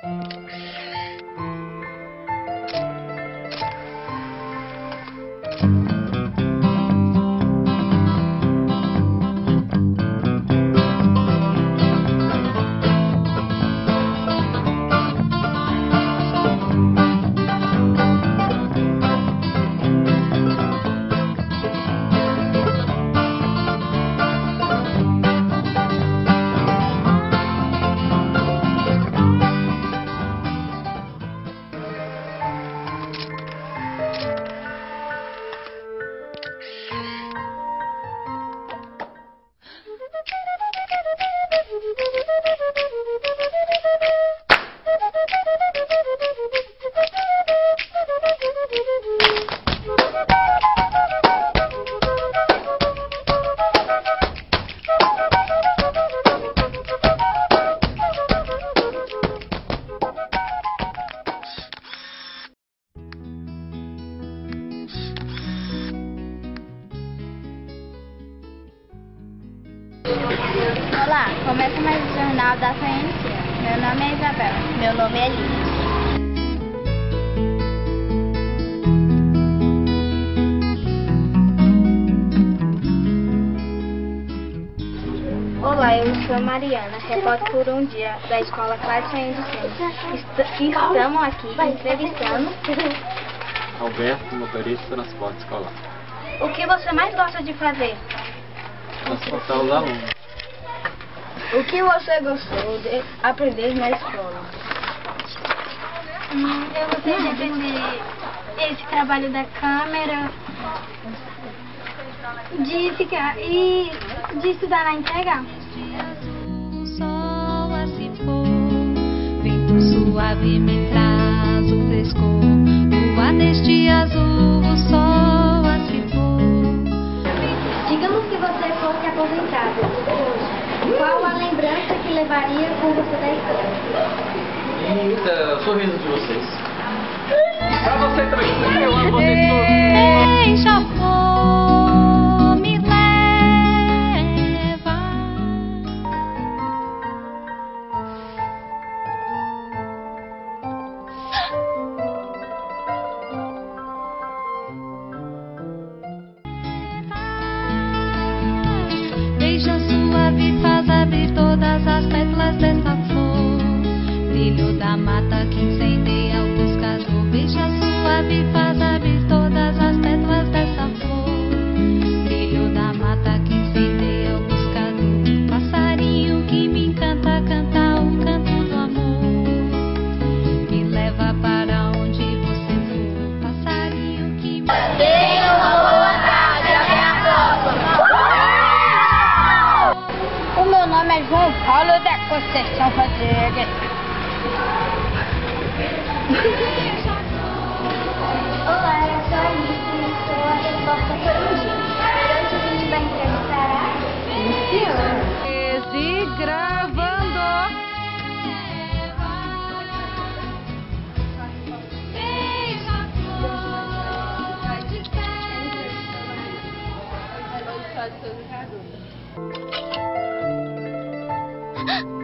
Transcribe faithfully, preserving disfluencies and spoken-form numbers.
Olá, começa mais o Jornal da Ciência. Meu nome é Isabela. Meu nome é Lívia. Olá, eu sou a Mariana, repórter por um dia da Escola Cláudio Sonho de Ciência. Est estamos aqui entrevistando Alberto, motorista de transporte escolar. O que você mais gosta de fazer? Transportar os alunos. O que você gostou de aprender na escola? Hum, eu gostei de aprender esse trabalho da câmera, de ficar e de estudar na integral. O sol a se pôr, vento suave me traz o frescor. O ar deste azul, o sol a se pôr. Digamos que você fosse aposentado hoje. Qual a lembrança que levaria com você da escola? Eita, sorriso de vocês. Pra você também. Eu amo vocês todos. Deixa a flor me leva. Beija suave faz abrir todas as pétalas dessa flor. Brilho da mata que incendeia o buscador. Beija suave faz abrir todas as pétalas dessa flor. Brilho da mata que incendeia o buscador. Passarinho que me encanta cantar o canto do amor. Me leva para onde você for. Passarinho que me... Tenha uma boa tarde, até a próxima. O meu nome é João Paulo da Conceição Rodrigues. Olá, eu sou a Alice e sou a repórter por um dia. Hoje a gente vai entrevistar a Luciana. E gravando. Luciana.